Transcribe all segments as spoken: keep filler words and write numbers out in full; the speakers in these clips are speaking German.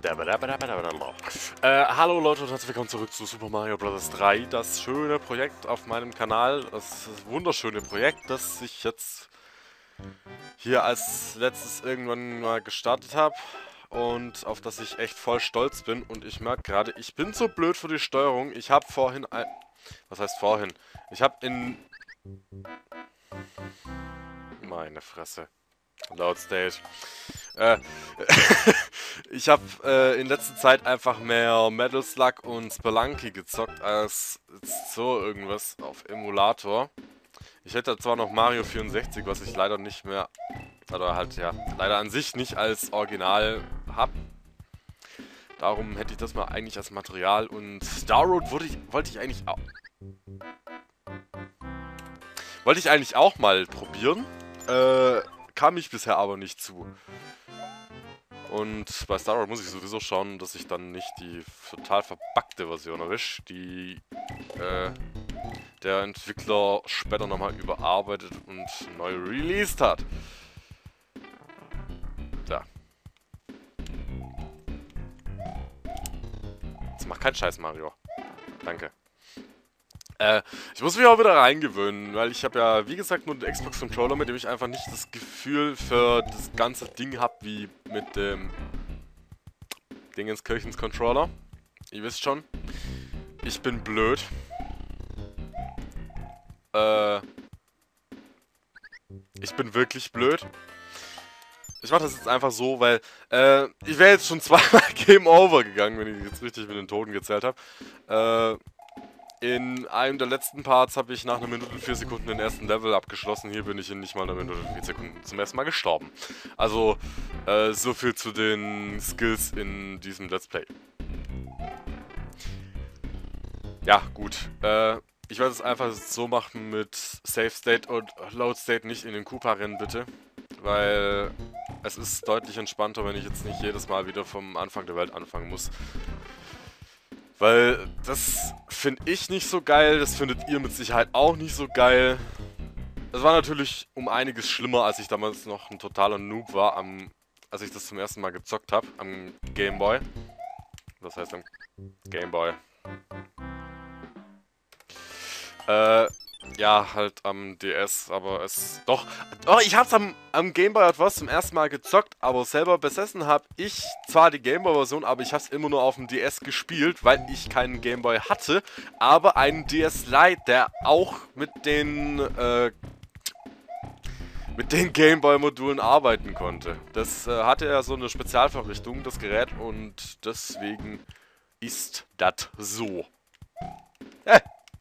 Äh, hallo Leute und herzlich willkommen zurück zu Super Mario Bros. drei. Das schöne Projekt auf meinem Kanal. Das wunderschöne Projekt, das ich jetzt hier als letztes irgendwann mal gestartet habe. Und auf das ich echt voll stolz bin. Und ich merke gerade, ich bin so blöd für die Steuerung. Ich habe vorhin ein... Was heißt vorhin? Ich habe in... Meine Fresse. Loud State. Äh, ich habe äh, in letzter Zeit einfach mehr Metal Slug und Spelunky gezockt als so irgendwas auf Emulator. Ich hätte zwar noch Mario vierundsechzig, was ich leider nicht mehr, oder halt ja, leider an sich nicht als Original habe. Darum hätte ich das mal eigentlich als Material und Star Road wollte ich, wollte ich eigentlich auch... Wollte ich eigentlich auch mal probieren. Äh, kam ich bisher aber nicht zu. Und bei Star Road muss ich sowieso schauen, dass ich dann nicht die total verbuggte Version erwische, die äh, der Entwickler später nochmal überarbeitet und neu released hat. Ja. Jetzt mach keinen Scheiß, Mario. Danke. Äh, ich muss mich auch wieder reingewöhnen, weil ich habe ja, wie gesagt, nur den Xbox-Controller, mit dem ich einfach nicht das Gefühl für das ganze Ding habe, wie mit dem Dingenskirchens-Controller. Ihr wisst schon, ich bin blöd. Äh, ich bin wirklich blöd. Ich mache das jetzt einfach so, weil äh, ich wäre jetzt schon zweimal Game Over gegangen, wenn ich jetzt richtig mit den Toten gezählt habe. Äh, in einem der letzten Parts habe ich nach einer Minute und vier Sekunden den ersten Level abgeschlossen. Hier bin ich in nicht mal einer Minute und vier Sekunden zum ersten Mal gestorben. Also, äh, so viel zu den Skills in diesem Let's Play. Ja, gut. Äh, ich werde es einfach so machen mit Save State und Load State, nicht in den Koopa-Rennen, bitte. Weil es ist deutlich entspannter, wenn ich jetzt nicht jedes Mal wieder vom Anfang der Welt anfangen muss. Weil das finde ich nicht so geil, das findet ihr mit Sicherheit auch nicht so geil. Es war natürlich um einiges schlimmer, als ich damals noch ein totaler Noob war, am, als ich das zum ersten Mal gezockt habe, am Game Boy. Das heißt am Game Boy. Äh, ja, halt am D S, aber es... Doch, oh, ich hab's am, am Game Boy Advance zum ersten Mal gezockt, aber selber besessen habe ich zwar die Game Boy Version, aber ich hab's immer nur auf dem D S gespielt, weil ich keinen Game Boy hatte, aber einen D S Lite, der auch mit den, äh, mit den Game Boy Modulen arbeiten konnte. Das äh, hatte ja so eine Spezialverrichtung, das Gerät, und deswegen ist das so. Äh.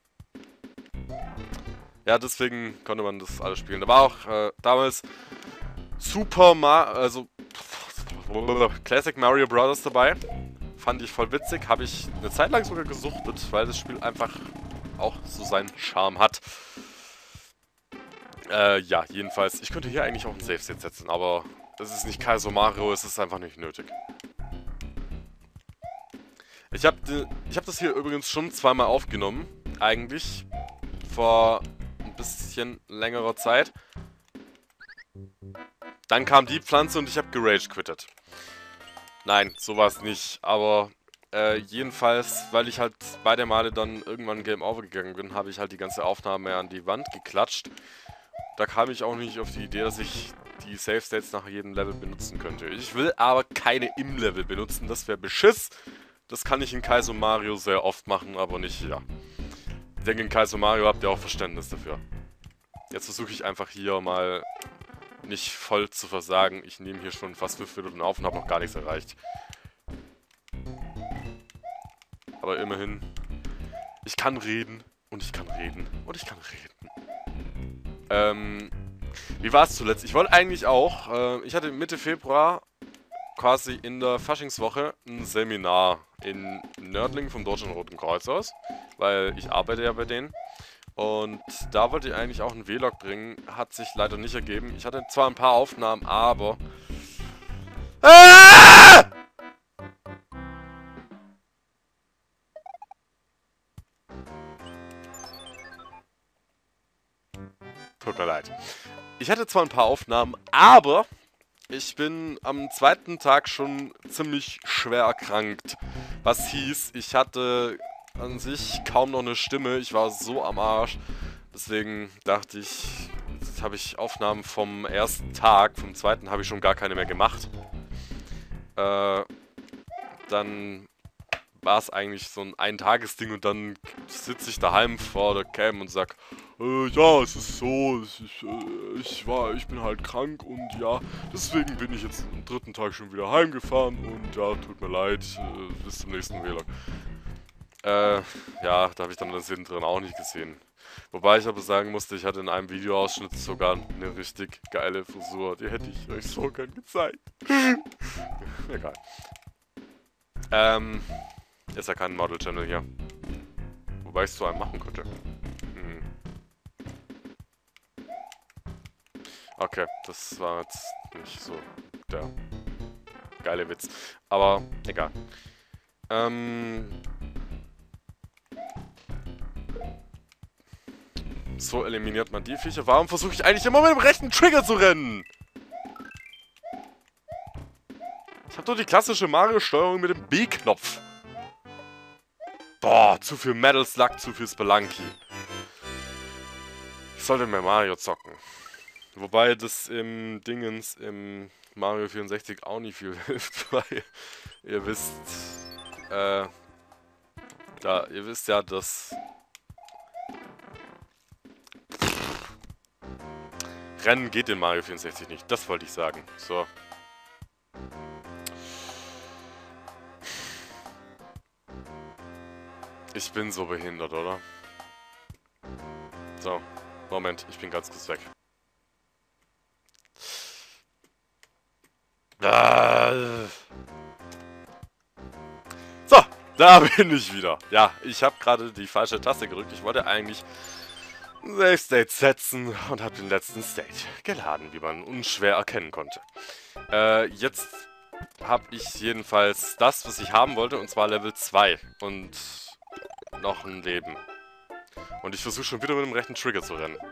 Ja, deswegen konnte man das alles spielen. Da war auch äh, damals Super Mario, also Classic Mario Bros. Dabei. Fand ich voll witzig. Habe ich eine Zeit lang sogar gesuchtet, weil das Spiel einfach auch so seinen Charme hat. Äh, ja, jedenfalls. Ich könnte hier eigentlich auch ein Save State setzen, aber es ist nicht Kaizo Mario, es ist einfach nicht nötig. Ich habe ich hab das hier übrigens schon zweimal aufgenommen, eigentlich. Vor ein bisschen längerer Zeit. Dann kam die Pflanze und ich habe gerage quittet. Nein, so war es nicht. Aber äh, jedenfalls, weil ich halt beide Male dann irgendwann Game Over gegangen bin, habe ich halt die ganze Aufnahme an die Wand geklatscht. Da kam ich auch nicht auf die Idee, dass ich die Save States nach jedem Level benutzen könnte. Ich will aber keine im Level benutzen, das wäre Beschiss. Das kann ich in Kaizo Mario sehr oft machen, aber nicht hier. Ich denke, in Kaizo Mario habt ihr auch Verständnis dafür. Jetzt versuche ich einfach hier mal nicht voll zu versagen. Ich nehme hier schon fast fünf Minuten auf und habe noch gar nichts erreicht. Aber immerhin, ich kann reden und ich kann reden und ich kann reden. Ähm, wie war es zuletzt? Ich wollte eigentlich auch, äh, ich hatte Mitte Februar quasi in der Faschingswoche ein Seminar in Nördlingen vom Deutschen Roten Kreuz aus, weil ich arbeite ja bei denen. Und da wollte ich eigentlich auch einen Vlog bringen, hat sich leider nicht ergeben. Ich hatte zwar ein paar Aufnahmen, aber... Ah! Tut mir leid. Ich hatte zwar ein paar Aufnahmen, aber Ich bin am zweiten Tag schon ziemlich schwer erkrankt. Was hieß, ich hatte an sich kaum noch eine Stimme. Ich war so am Arsch. Deswegen dachte ich, jetzt habe ich Aufnahmen vom ersten Tag. Vom zweiten habe ich schon gar keine mehr gemacht. Äh, dann war es eigentlich so ein Eintagesding und dann sitze ich daheim vor der Cam und sag, äh, ja, es ist so, ich, äh, ich war, ich bin halt krank und ja, deswegen bin ich jetzt am dritten Tag schon wieder heimgefahren und ja, tut mir leid, äh, bis zum nächsten Vlog. Äh, ja, da habe ich dann das hinten drin auch nicht gesehen. Wobei ich aber sagen musste, ich hatte in einem Videoausschnitt sogar eine richtig geile Frisur, die hätte ich euch so gern gezeigt. Egal. Ähm... Ist ja kein Model-Channel hier. Wobei ich es zu einem machen könnte. Hm. Okay, das war jetzt nicht so der geile Witz. Aber egal. Ähm. So eliminiert man die Viecher. Warum versuche ich eigentlich immer mit dem rechten Trigger zu rennen? Ich habe doch die klassische Mario-Steuerung mit dem B-Knopf. Boah, zu viel Metal Slug, zu viel Spelunky. Ich sollte mehr Mario zocken. Wobei das im Dingens, im Mario vierundsechzig auch nicht viel hilft, weil ihr wisst, äh, da, ihr wisst ja, dass Rennen geht in Mario vierundsechzig nicht. Das wollte ich sagen. So. Ich bin so behindert, oder? So, Moment, ich bin ganz kurz weg. So, da bin ich wieder. Ja, ich habe gerade die falsche Taste gedrückt. Ich wollte eigentlich ein Save State setzen und habe den letzten State geladen, wie man unschwer erkennen konnte. Äh, jetzt habe ich jedenfalls das, was ich haben wollte, und zwar Level zwei. Und noch ein Leben. Und ich versuche schon wieder mit dem rechten Trigger zu rennen.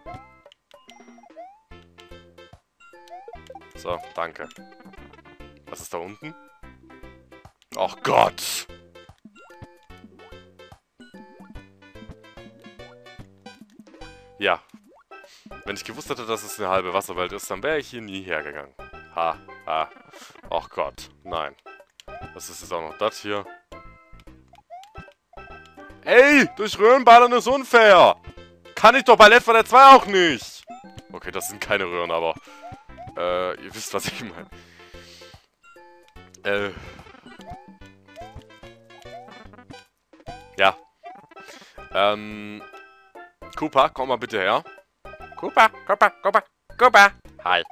So, danke. Was ist da unten? Ach Gott! Ja. Wenn ich gewusst hätte, dass es eine halbe Wasserwelt ist, dann wäre ich hier nie hergegangen. Ha, ha. Ach Gott, nein. Was ist jetzt auch noch das hier? Ey, durch Röhrenballern ist unfair! Kann ich doch bei Left four Dead zwei auch nicht! Okay, das sind keine Röhren, aber... Äh, ihr wisst, was ich meine. Äh... Ja. Ähm... Koopa, komm mal bitte her. Koopa, Koopa, Koopa, Koopa! Hi.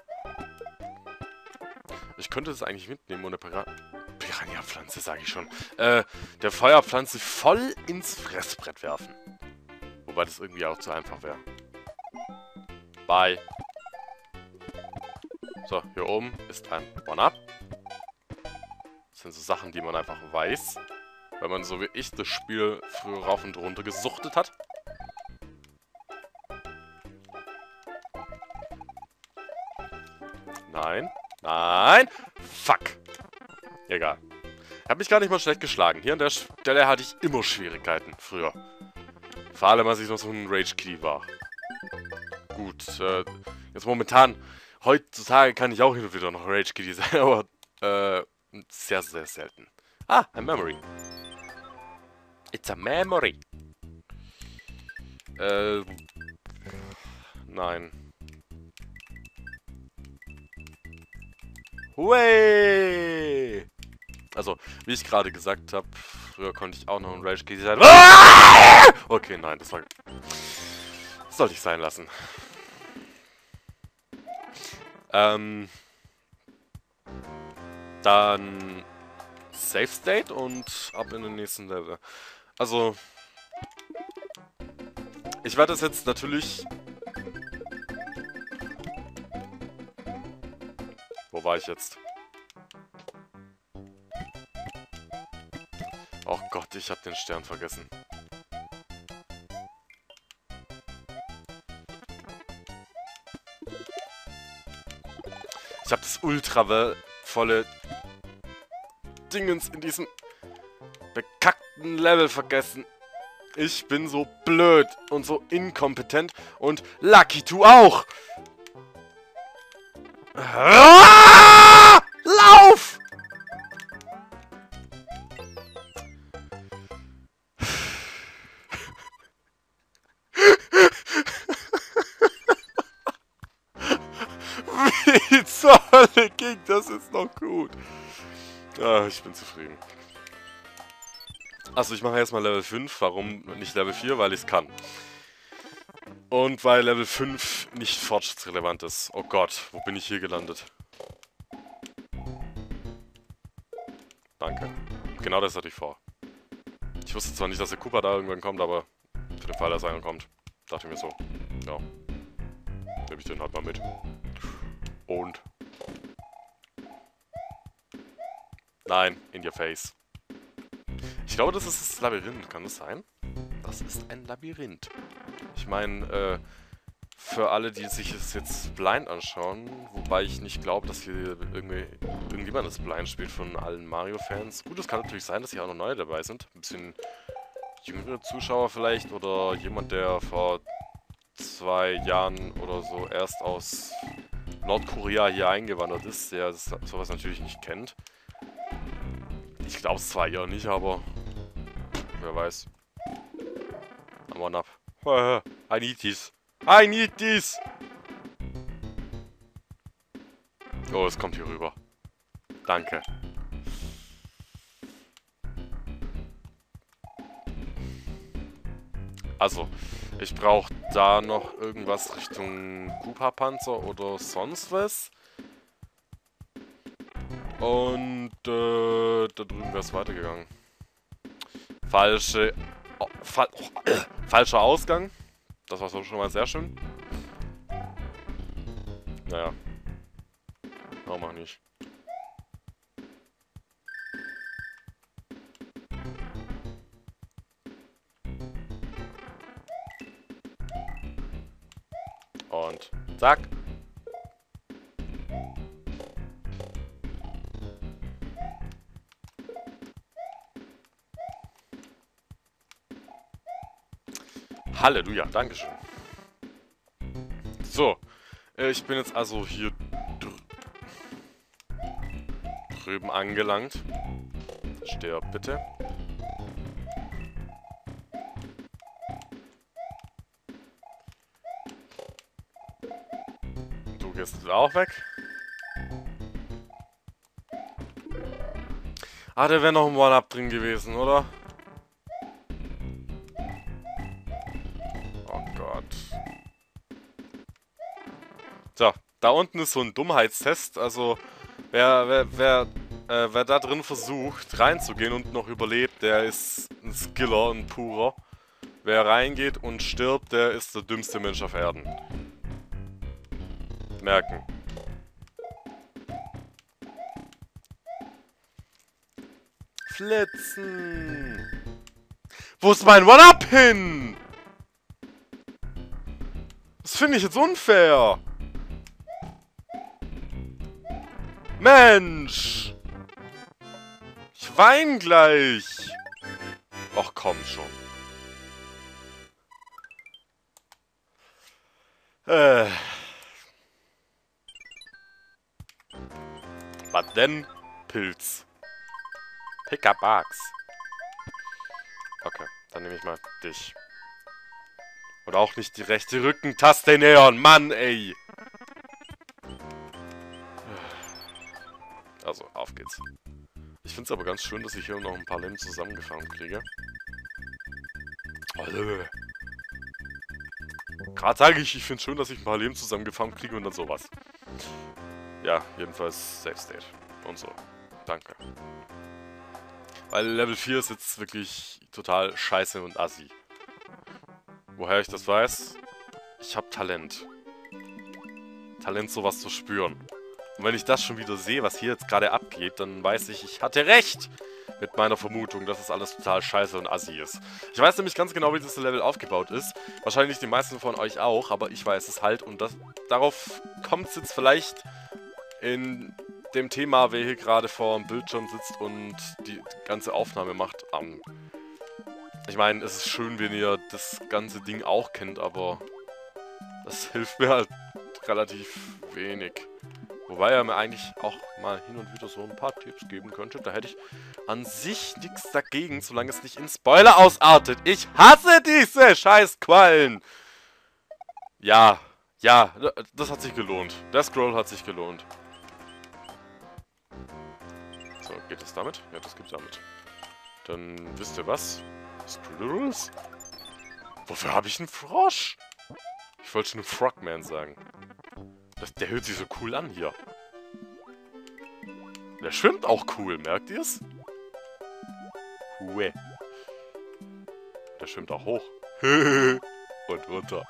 Ich könnte das eigentlich mitnehmen ohne Piran... Piranha-Pflanze, sage ich schon. Äh, der Feuerpflanze voll ins Fressbrett werfen. Wobei das irgendwie auch zu einfach wäre. Bye. So, hier oben ist ein One-Up. Das sind so Sachen, die man einfach weiß. Wenn man so wie ich das Spiel früher rauf und runter gesuchtet hat. Nein. Nein. Fuck. Egal. Ich habe mich gar nicht mal schlecht geschlagen. Hier an der Stelle hatte ich immer Schwierigkeiten früher. Vor allem, als ich noch so ein Rage-Kitty war. Gut, äh, jetzt momentan, heutzutage kann ich auch hin und wieder noch Rage-Kitty sein, aber äh, sehr, sehr selten. Ah, ein Memory. It's a memory. Äh, nein. Hui! Also, wie ich gerade gesagt habe, früher konnte ich auch noch ein Rage Kitty sein. Okay, nein, das war... Das sollte ich sein lassen. Ähm... Dann... Save State und ab in den nächsten Level. Also... Ich werde das jetzt natürlich... Wo war ich jetzt? Oh Gott, ich habe den Stern vergessen. Ich Ich habe das ultra volle Dingens in diesem bekackten Level vergessen. Ich bin so blöd und so inkompetent und Lucky Du auch. Ah! Lauf! Wie zur Hölle ging das jetzt noch gut? Ah, ich bin zufrieden. Also ich mache erstmal Level fünf, warum nicht Level vier? Weil ich es kann. Und weil Level fünf nicht fortschrittsrelevant ist. Oh Gott, wo bin ich hier gelandet? Danke. Genau das hatte ich vor. Ich wusste zwar nicht, dass der Koopa da irgendwann kommt, aber für den Fall, dass einer kommt, dachte ich mir so, ja, nehme ich den halt mal mit. Und... Nein, in your face. Ich glaube, das ist das Labyrinth. Kann das sein? Das ist ein Labyrinth. Ich meine, äh, für alle, die sich es jetzt blind anschauen, wobei ich nicht glaube, dass hier irgendwie irgendjemand das blind spielt von allen Mario-Fans. Gut, es kann natürlich sein, dass hier auch noch neue dabei sind. Ein bisschen jüngere Zuschauer vielleicht oder jemand, der vor zwei Jahren oder so erst aus Nordkorea hier eingewandert ist, der sowas natürlich nicht kennt. Ich glaube es zwar eher nicht, aber wer weiß. I'm one up. I need this. I need this! Oh, es kommt hier rüber. Danke. Also, ich brauche da noch irgendwas Richtung Koopa-Panzer oder sonst was. Und äh, da drüben wäre es weitergegangen. Falsche... Oh, fa oh, äh, falscher Ausgang. Das war so schon mal sehr schön. Naja. Warum auch nicht. Und zack. Halleluja, Dankeschön. So, äh, ich bin jetzt also hier dr drüben angelangt. Stirb bitte. Du gehst auch weg. Ah, da wäre noch ein One-Up drin gewesen, oder? So, da unten ist so ein Dummheitstest, also wer, wer, wer, äh, wer da drin versucht reinzugehen und noch überlebt, der ist ein Skiller, ein purer. Wer reingeht und stirbt, der ist der dümmste Mensch auf Erden. Merken. Flitzen! Wo ist mein One-Up hin? Das finde ich jetzt unfair. Mensch! Ich wein gleich! Och, komm schon. Äh. Was denn? Pilz. Pickabugs. Okay, dann nehme ich mal dich. Und auch nicht die rechte Rückentaste nähern. Mann, ey! Also, auf geht's. Ich find's aber ganz schön, dass ich hier noch ein paar Leben zusammengefahren kriege. Gerade sage ich, ich find's schön, dass ich ein paar Leben zusammengefahren kriege und dann sowas. Ja, jedenfalls Safe State. Und so. Danke. Weil Level vier ist jetzt wirklich total scheiße und assi. Woher ich das weiß? Ich hab Talent. Talent, sowas zu spüren. Und wenn ich das schon wieder sehe, was hier jetzt gerade abgeht, dann weiß ich, ich hatte recht mit meiner Vermutung, dass das alles total scheiße und assi ist. Ich weiß nämlich ganz genau, wie das Level aufgebaut ist. Wahrscheinlich die meisten von euch auch, aber ich weiß es halt. Und das, darauf kommt es jetzt vielleicht in dem Thema, wer hier gerade vor dem Bildschirm sitzt und die ganze Aufnahme macht. Um, ich meine, es ist schön, wenn ihr das ganze Ding auch kennt, aber das hilft mir halt relativ wenig. Wobei er mir eigentlich auch mal hin und wieder so ein paar Tipps geben könnte. Da hätte ich an sich nichts dagegen, solange es nicht in Spoiler ausartet. Ich hasse diese scheiß Quallen! Ja, ja, das hat sich gelohnt. Der Scroll hat sich gelohnt. So, geht das damit? Ja, das geht damit. Dann wisst ihr was? Scribbles? Wofür habe ich einen Frosch? Ich wollte schon einen Frogman sagen. Das, der hört sich so cool an hier. Der schwimmt auch cool, merkt ihr es? Hue. Der schwimmt auch hoch. Und runter.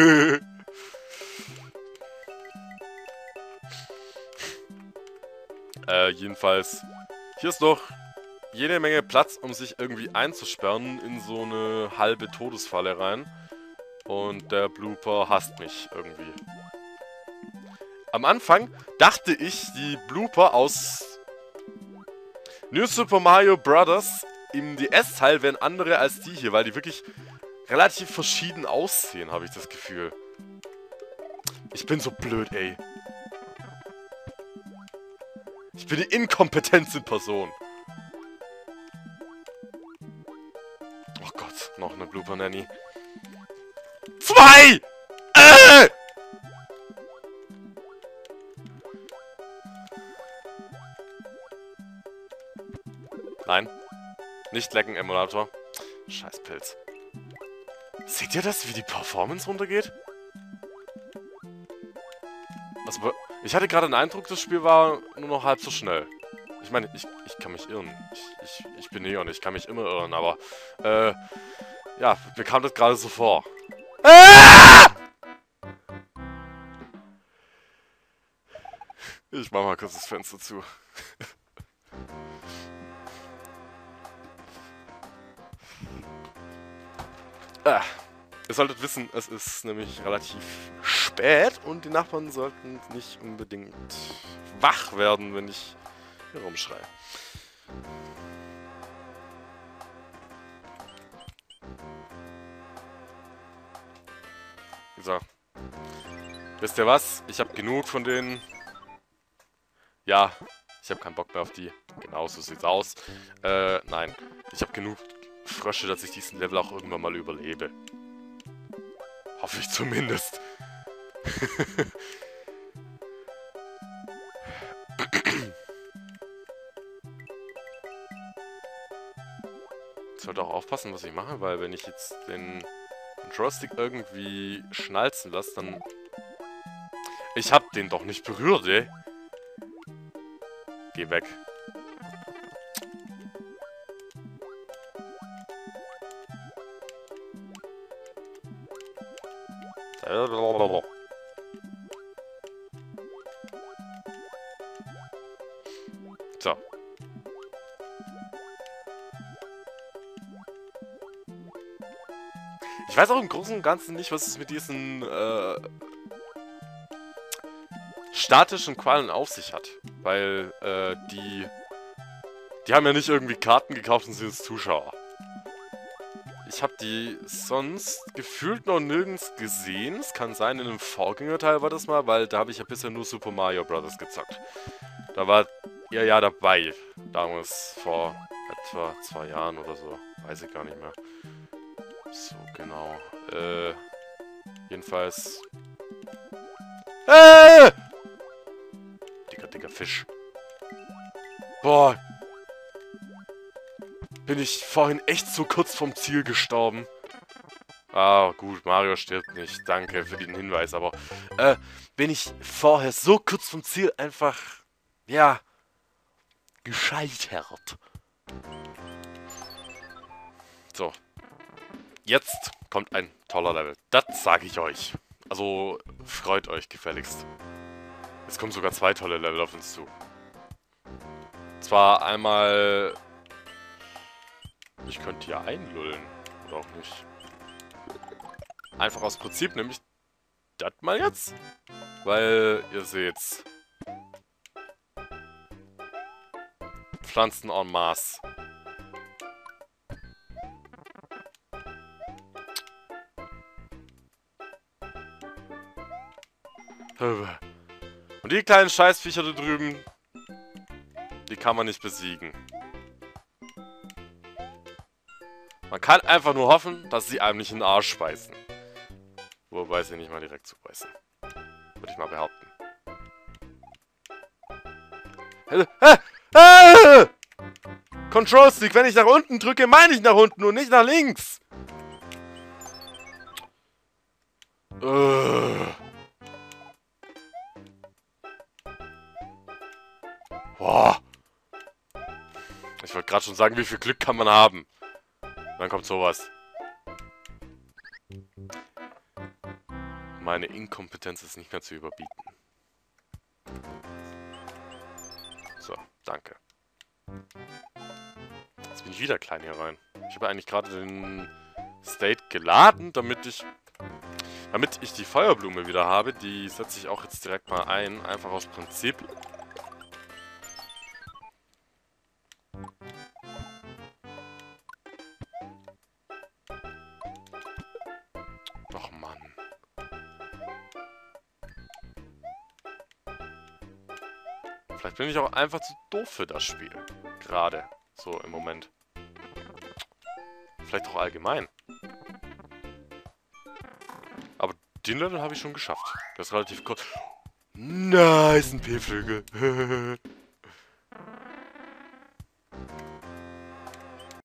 äh, jedenfalls, hier ist noch jede Menge Platz, um sich irgendwie einzusperren in so eine halbe Todesfalle rein. Und der Blooper hasst mich irgendwie. Am Anfang dachte ich, die Blooper aus New Super Mario Bros. Im D S-Teil wären andere als die hier, weil die wirklich relativ verschieden aussehen, habe ich das Gefühl. Ich bin so blöd, ey. Ich bin die inkompetente Person. Oh Gott, noch eine Blooper Nanny. Zwei! Äh! Nein. Nicht lecken, Emulator. Scheiß Pilz. Seht ihr das, wie die Performance runtergeht? Also, ich hatte gerade den Eindruck, das Spiel war nur noch halb so schnell. Ich meine, ich, ich kann mich irren. Ich, ich, ich bin Neon, ich kann mich immer irren, aber... Äh, ja, mir kam das gerade so vor. Ah! Ich mach mal kurz das Fenster zu. Ah, ihr solltet wissen, es ist nämlich relativ spät und die Nachbarn sollten nicht unbedingt wach werden, wenn ich hier rumschreie. So. Wisst ihr was? Ich habe genug von denen. Ja, ich habe keinen Bock mehr auf die. Genau, so sieht's aus. Äh, nein. Ich habe genug Frösche, dass ich diesen Level auch irgendwann mal überlebe. Hoffe ich zumindest. Ich sollte auch aufpassen, was ich mache, weil wenn ich jetzt den Joystick irgendwie schnalzen lasse, dann... Ich hab den doch nicht berührt, ey. Geh weg. So. Ich weiß auch im Großen und Ganzen nicht, was es mit diesen äh, statischen Qualen auf sich hat. Weil äh, die... Die haben ja nicht irgendwie Karten gekauft und sind jetzt Zuschauer. Ich habe die sonst gefühlt noch nirgends gesehen. Es kann sein, in einem Vorgängerteil war das mal, weil da habe ich ja bisher nur Super Mario Bros. Gezockt. Da war ihr ja dabei. Damals vor etwa zwei Jahren oder so. Weiß ich gar nicht mehr. So, genau. Äh, jedenfalls... Äh! Dicker, dicker Fisch. Boah. Bin ich vorhin echt so kurz vom Ziel gestorben. Ah, gut, Mario stirbt nicht. Danke für den Hinweis, aber... Äh, bin ich vorher so kurz vom Ziel einfach... Ja... gescheitert. So. Jetzt kommt ein toller Level. Das sage ich euch. Also, freut euch gefälligst. Es kommen sogar zwei tolle Level auf uns zu. Zwar einmal... Ich könnte hier einlullen. Oder auch nicht. Einfach aus Prinzip, nämlich das mal jetzt. Weil, ihr seht's. Pflanzen en masse. Und die kleinen Scheißviecher da drüben, die kann man nicht besiegen. Man kann einfach nur hoffen, dass sie einem nicht in den Arsch beißen. Wobei sie nicht mal direkt zubeißen. Würde ich mal behaupten. Ah! Ah! Control Stick, wenn ich nach unten drücke, meine ich nach unten und nicht nach links. Uh. Boah. Ich wollte gerade schon sagen, wie viel Glück kann man haben. Dann kommt sowas. Meine Inkompetenz ist nicht mehr zu überbieten. So, danke. Jetzt bin ich wieder klein hier rein. Ich habe eigentlich gerade den State geladen, damit ich damit ich die Feuerblume wieder habe. Die setze ich auch jetzt direkt mal ein, einfach aus Prinzip. Doch Mann. Vielleicht bin ich auch einfach zu doof für das Spiel. Gerade. So im Moment. Vielleicht auch allgemein. Aber den Level habe ich schon geschafft. Das ist relativ kurz. Nice, ein P-Flügel.